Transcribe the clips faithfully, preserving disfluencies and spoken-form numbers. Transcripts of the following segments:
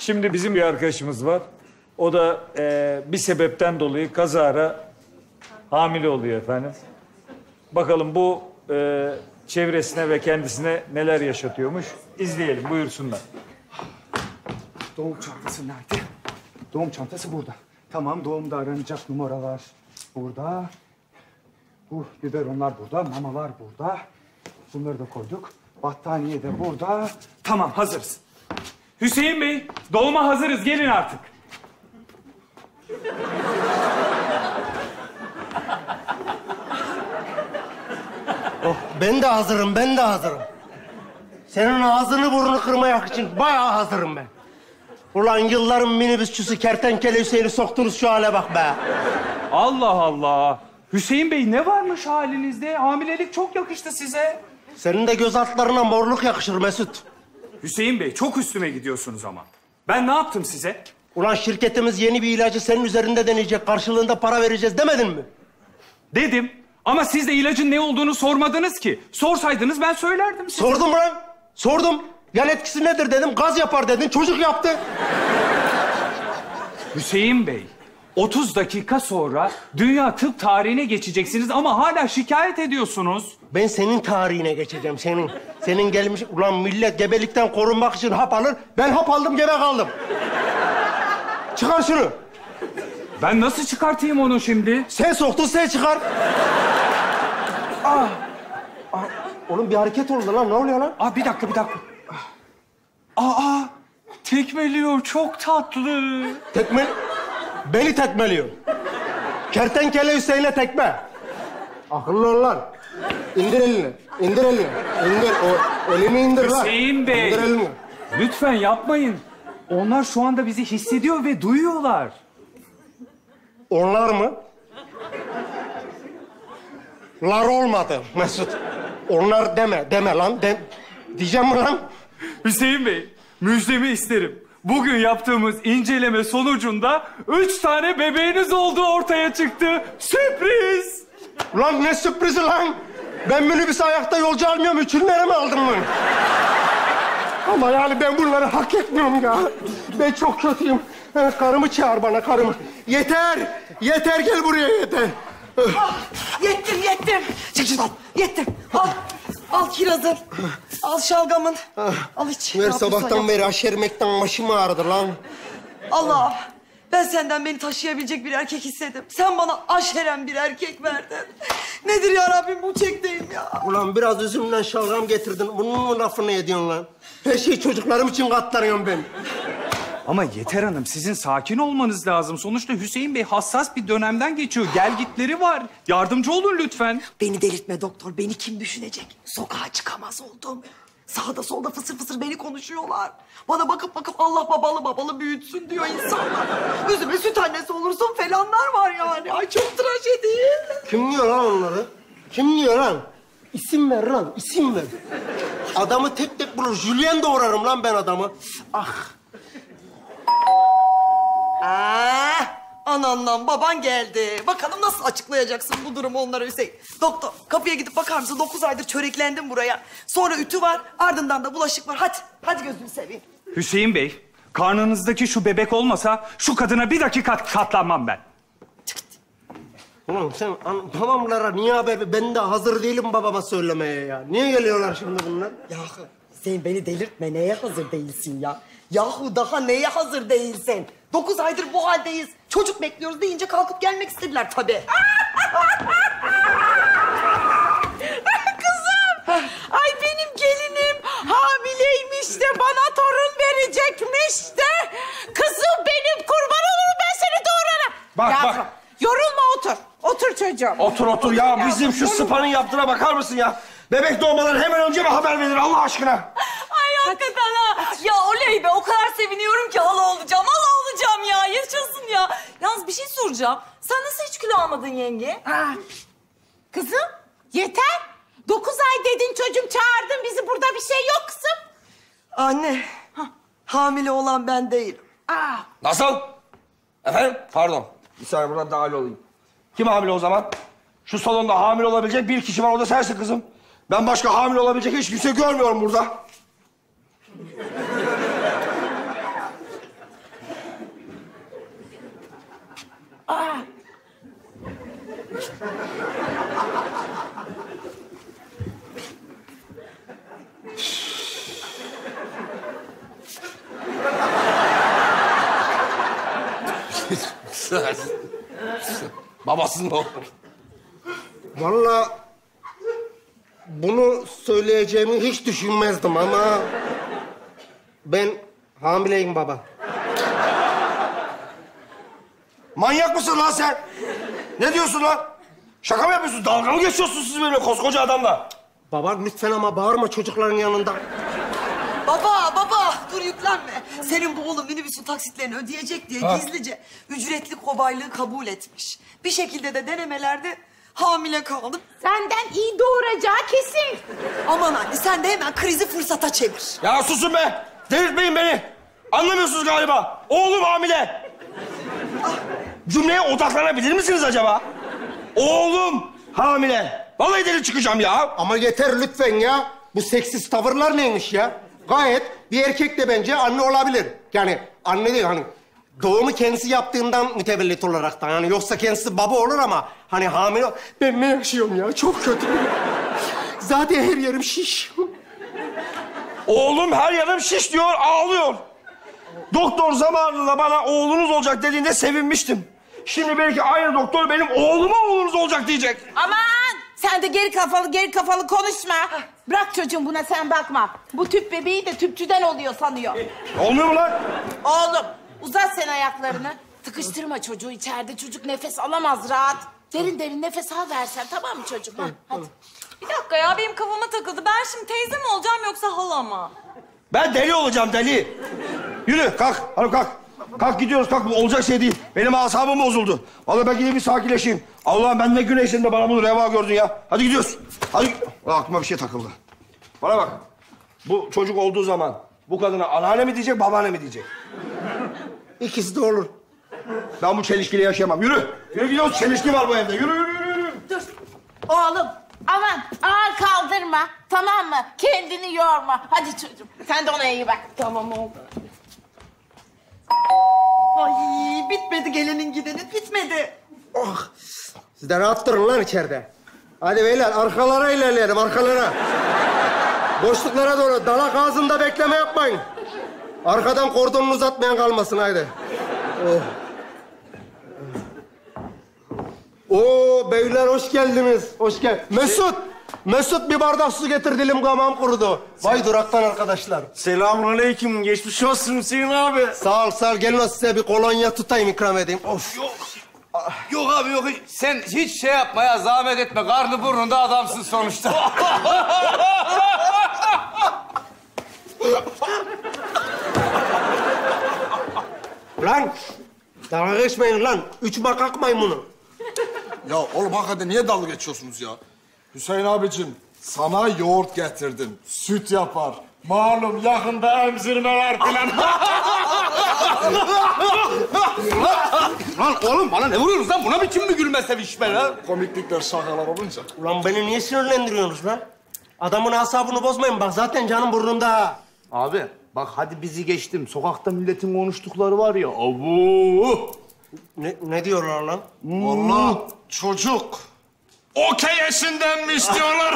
Şimdi bizim bir arkadaşımız var. O da e, bir sebepten dolayı kazara hamile oluyor efendim. Bakalım bu e, çevresine ve kendisine neler yaşatıyormuş. İzleyelim, buyursunlar. Doğum çantası nerede? Doğum çantası burada. Tamam, doğumda aranacak numaralar burada. Bu biberonlar burada, mamalar burada. Bunları da koyduk. Battaniye de burada. Tamam, hazırız. Hüseyin Bey, doğuma hazırız. Gelin artık. Oh, ben de hazırım, ben de hazırım. Senin ağzını burnunu kırmaya için bayağı hazırım ben. Ulan yılların minibüsçüsü kertenkele Hüseyin'i soktunuz şu hale bak be. Allah Allah. Hüseyin Bey ne varmış halinizde? Hamilelik çok yakıştı size. Senin de göz altlarına morluk yakışır Mesut. Hüseyin Bey çok üstüme gidiyorsunuz ama. Ben ne yaptım size? Ulan şirketimiz yeni bir ilacı senin üzerinde deneyecek, karşılığında para vereceğiz demedin mi? Dedim ama siz de ilacın ne olduğunu sormadınız ki. Sorsaydınız ben söylerdim size. Sordum lan, sordum. Yan etkisi nedir dedim, gaz yapar dedin, çocuk yaptı. Hüseyin Bey, otuz dakika sonra dünya tıp tarihine geçeceksiniz ama hala şikayet ediyorsunuz. Ben senin tarihine geçeceğim, senin. Senin gelmiş, ulan millet gebelikten korunmak için hap alır. Ben hap aldım, gebe kaldım. Çıkar şunu. Ben nasıl çıkartayım onu şimdi? Sen soktun, sen çıkar. Aa, aa, oğlum bir hareket oldu lan, ne oluyor lan? Aa, bir dakika, bir dakika. Aa, tekmeliyor, çok tatlı. Tekme... Beni tekmeliyor. Kertenkele Hüseyin'e tekme. Akıllı ol lan. İndir elini, indir elini. İndir, o elini indir lan. Hüseyin Bey. İndir elini. Lütfen yapmayın. Onlar şu anda bizi hissediyor ve duyuyorlar. Onlar mı? Lar olmadı Mesut. Onlar deme, deme lan. De... Diyeceğim mi lan? Hüseyin Bey, müjdemi isterim. Bugün yaptığımız inceleme sonucunda üç tane bebeğiniz olduğu ortaya çıktı. Sürpriz! Ulan ne sürprizi lan? Ben minibüs ayakta yolcu almıyorum, üçünlere mi aldın lan? Ama yani ben bunları hak etmiyorum ya. Ben çok kötüyüm. Karımı çağır bana, karımı. Yeter! Yeter, gel buraya yeter. Ah, yettim, yettim. Çek şuradan, yettim. Al, al kirazın. Al şalgamın. Al iç. Ver sabahtan beri aşermekten başım ağrıdı lan. Allah, ben senden beni taşıyabilecek bir erkek istedim. Sen bana aşeren bir erkek verdin. Nedir ya Rabbim bu çektiğim ya? Ulan biraz üzümden şalgam getirdin. Bunun mu lafını ediyorsun lan? Her şeyi çocuklarım için katlanıyorum ben. Ama Yeter Hanım, sizin sakin olmanız lazım. Sonuçta Hüseyin Bey hassas bir dönemden geçiyor. Gelgitleri var. Yardımcı olun lütfen. Beni delirtme doktor. Beni kim düşünecek? Sokağa çıkamaz oldum. Sağda solda fısır fısır beni konuşuyorlar. Bana bakıp bakıp Allah babalı babalı büyütsün diyor insanlar. Üzüme süt annesi olursun falanlar var yani. Ay çok trajedi. Kim diyor lan onları? Kim diyor lan? İsim ver lan, isim ver. Adamı tek tek bulur. Julien doğrarım lan ben adamı. Ah. Ah, anandan baban geldi. Bakalım nasıl açıklayacaksın bu durumu onlara Hüseyin. Doktor, kapıya gidip bakar mısın? Dokuz aydır çöreklendim buraya. Sonra ütü var, ardından da bulaşık var. Hadi, hadi gözünü seveyim. Hüseyin Bey, karnınızdaki şu bebek olmasa şu kadına bir dakika katlanmam ben. Ulan sen an, babamlara niye haber... Ben de hazır değilim babama söylemeye ya. Niye geliyorlar şimdi bunlar? Yahu sen beni delirtme. Neye hazır değilsin ya? Yahu daha neye hazır değilsin? Dokuz aydır bu haldeyiz. Çocuk bekliyoruz deyince kalkıp gelmek istediler tabii. Kızım! Ay benim gelinim hamileymiş de bana torun verecekmiş de. Kızım benim, kurban olurum ben seni doğurana. Bak, Yavrum, bak. yorulma otur. Otur çocuğum. Otur otur ya. Bizim şu Spa'nın yaptığına bakar mısın ya? Bebek doğmadan hemen önce mi haber verir Allah aşkına? Ay hakikaten ha. Ya oley be, o kadar seviniyorum ki hala olacağım. Hala olacağım ya. Yaşasın ya. Yalnız bir şey soracağım. Sen nasıl hiç kilo almadın yenge? Ah. Kızım yeter. Dokuz ay dedin çocuğum, çağırdın bizi, burada bir şey yok kızım. Anne, hamile olan ben değilim. Aa. Nasıl? Efendim? Pardon. Bir saniye buradan dahil olayım. Kim hamile o zaman? Şu salonda hamile olabilecek bir kişi var, o da sensin kızım. Ben başka hamile olabilecek hiç kimse görmüyorum burada. Babasının oğlu. Vallahi bunu söyleyeceğimi hiç düşünmezdim ama ben hamileyim baba. Manyak mısın lan sen? Ne diyorsun lan? Şaka mı yapıyorsun? Dalga mı geçiyorsunuz siz böyle koskoca adamla? Baba lütfen ama bağırma çocukların yanında. Baba, baba dur yüklenme. Senin bu oğlun minibüsün taksitlerini ödeyecek diye Ha. gizlice ücretli kobaylığı kabul etmiş. Bir şekilde de denemelerde hamile kaldım. Senden iyi doğuracağı kesin. Aman anne sen de hemen krizi fırsata çevir. Ya susun be! Delirtmeyin beni! Anlamıyorsunuz galiba. Oğlum hamile. Cümleye odaklanabilir misiniz acaba? Oğlum hamile. Vallahi deli çıkacağım ya. Ama yeter lütfen ya. Bu seksiz tavırlar neymiş ya? Gayet bir erkek de bence anne olabilir. Yani anne değil hani doğumu kendisi yaptığından mütevellit olarak da. Yani yoksa kendisi baba olur ama hani hamile... Ben ne yaşıyorum ya? Çok kötü. Zaten her yerim şiş. Oğlum her yanım şiş diyor, ağlıyor. Doktor zamanında bana oğlunuz olacak dediğinde sevinmiştim. Şimdi belki aynı doktor benim oğluma oğlunuz olacak diyecek. Aman sen de geri kafalı geri kafalı konuşma. Bırak çocuğum buna sen bakma. Bu tüp bebeği de tüpçüden oluyor sanıyor. Olmuyor mu lan? Oğlum uzat sen ayaklarını. Sıkıştırma çocuğu içeride. Çocuk nefes alamaz rahat. Derin derin nefes al versen tamam mı çocuğum? Ha, hadi. Bir dakika ya benim kafama takıldı. Ben şimdi teyze mi olacağım yoksa hala mı? Ben deli olacağım deli. Yürü kalk hanım kalk. Kalk gidiyoruz kalk bu olacak şey değil. Benim asabım bozuldu. Vallahi ben gidip bir sakinleşeyim. Allah'ım ben ne güneşin de bana bunu reva gördün ya. Hadi gidiyoruz. Hadi. Aa, aklıma bir şey takıldı. Bana bak. Bu çocuk olduğu zaman bu kadına anneanne mi diyecek babaanne mi diyecek? İkisi de olur. Ben bu çelişkiyle yaşayamam. Yürü. Yürü gidiyoruz. Çelişki var bu evde. Yürü yürü yürü. yürü. Dur. Oğlum aman ağır kaldırma. Tamam mı? Kendini yorma. Hadi çocuğum. Sen de ona iyi bak. Tamam oldu. Ay bitmedi gelenin gidenin bitmedi. Oh. Siz de rahat durun lan içeride. Hadi beyler arkalara ilerleyelim arkalara. Boşluklara doğru dalak ağzında bekleme yapmayın. Arkadan kordonunu uzatmayan kalmasın haydi. Oh. Oo beyler hoş geldiniz. Hoş gel. Mesut. Mesut bir bardak su getir dilim gamam kurudu. Vay duraktan arkadaşlar. Selamünaleyküm. Geçmiş olsun Hüseyin abi. Sağ ol sağ ol. Gelin o size bir kolonya tutayım ikram edeyim. Of. Yok. Yok abi yok. Sen hiç şey yapma ya. Zahmet etme. Karnı burnunda adamsın sonuçta. Lan dalga geçmeyin lan. Üç makak maymunu. Ya oğlum hakikaten niye dalga geçiyorsunuz ya? Hüseyin abicim, sana yoğurt getirdim. Süt yapar. Malum yakında emzirmeler filan. Lan oğlum bana ne vuruyorsunuz lan? Buna biçim mi gülme sevinç be lan? Komiklikler, şakalar olunca. Ulan beni niye sinirlendiriyorsunuz lan? Adamın asabını bozmayın. Bak zaten canım burnumda. Abi bak hadi bizi geçtim. Sokakta milletin konuştukları var ya. Abu. Ne, ne diyorlar lan? Vallahi çocuk okey eşinden mi istiyorlar?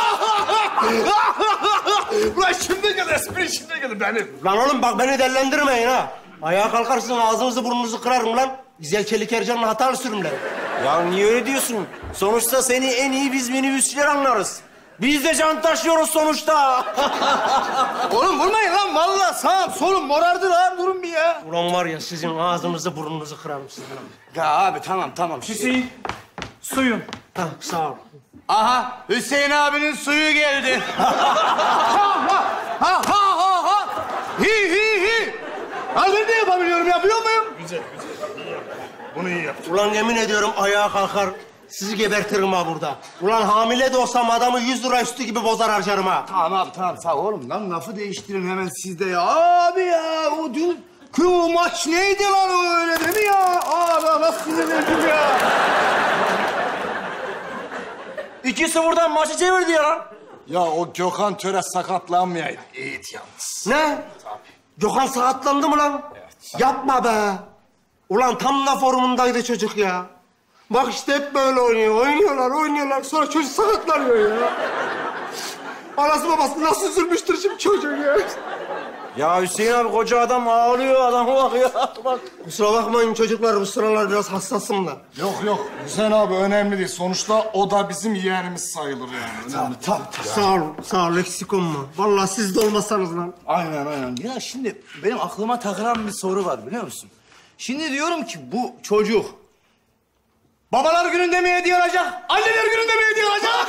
Ulan şimdi gel espri şimdi gel benim. Lan oğlum bak beni dellendirmeyin ha. Ayağa kalkarsın ağzınızı burnunuzu kırarım lan. Güzel Çelik Ercan'ın hatalı sürümleri. Ya niye öyle diyorsun? Sonuçta seni en iyi biz minibüsçüler anlarız. Biz de can taşıyoruz sonuçta. Oğlum vurmayın lan vallahi sağım solum morardı lan durun bir ya. Ulan var ya sizin ağzınızı burnunuzu kırarım sizin. Ya abi tamam tamam. Hüseyin, suyun. Ha, sağ ol. Aha Hüseyin abinin suyu geldi. ha ha ha ha ha. Hi hi hi. Al ben de yapabiliyorum yapıyor muyum? Güzel, güzel. İyi yap. Bunu iyi yap. Ulan yemin ediyorum ayağa kalkar. Sizi gebertirim ha burada. Ulan hamile de olsam adamı yüz lira üstü gibi bozar harcarım ha. Tamam abi tamam sağ ol. Oğlum lan lafı değiştirin hemen sizde ya. Abi ya o dün kıvu maç neydi lan o öyle değil mi ya? Abi nasıl sinirlendim ya. iki sıfırdan maçı çevirdi ya. Ya o Gökhan Töre sakatlanmayaydı. İyiydi yalnız. Ne? Gökhan sakatlandı mı lan? Evet. Yapma be. Ulan tam da formundaydı çocuk ya. Bak işte hep böyle oynuyor. Oynuyorlar, oynuyorlar. Sonra çocuk sakatlanıyor ya. Anası babası nasıl üzülmüştür şimdi çocuğun ya. Ya Hüseyin abi koca adam ağlıyor, adama bak ya. Bak. Kusura bakmayın çocuklar, bu sıralar biraz hassasım da. Yok yok Hüseyin abi önemli değil. Sonuçta o da bizim yeğenimiz sayılır yani. Önemli. Tabii tabii. Sağ ol, sağ ol, eksik olma. Vallahi siz de olmasanız lan. Aynen aynen. Ya şimdi benim aklıma takılan bir soru var biliyor musun? Şimdi diyorum ki bu çocuk babalar gününde mi hediye alacak? Anneler gününde mi hediye alacak?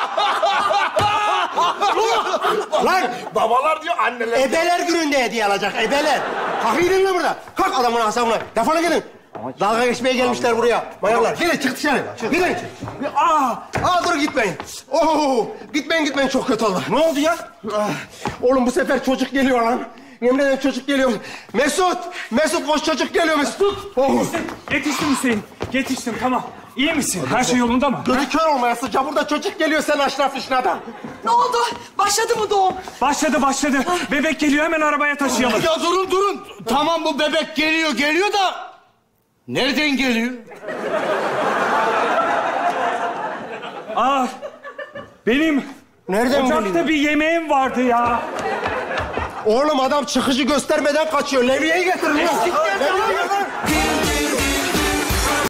Lan Babalar diyor anneler. ebeler gününde hediye alacak, ebeler. Kalk gidin lan burada. Kalk adamın asabına. Defolun gidin. Dalga geçmeye gelmişler buraya. Manyaklar. Gelin çık dışarı. Gidin. Aa, aa dur gitmeyin. Oo, gitmeyin gitmeyin çok kötü oldu. Ne oldu ya? Ah, oğlum bu sefer çocuk geliyor lan. Yemin ederim çocuk geliyor. Mesut, Mesut koş çocuk geliyor Mesut. Oh. Yetiştim Hüseyin. Yetiştim tamam. İyi misin? Her şey yolunda mı? Gözü kör olmayasıca burada çocuk geliyor sen aşraf işin adam. Ne oldu? Başladı mı doğum? Başladı başladı. Bebek geliyor hemen arabaya taşıyalım. Ya durun durun. Tamam bu bebek geliyor geliyor da nereden geliyor? Aa, benim Nereden ocakta geliyor? bir yemeğim vardı ya. Oğlum adam çıkıcı göstermeden kaçıyor. Levyeyi getirin lan. Levyeyi getirin.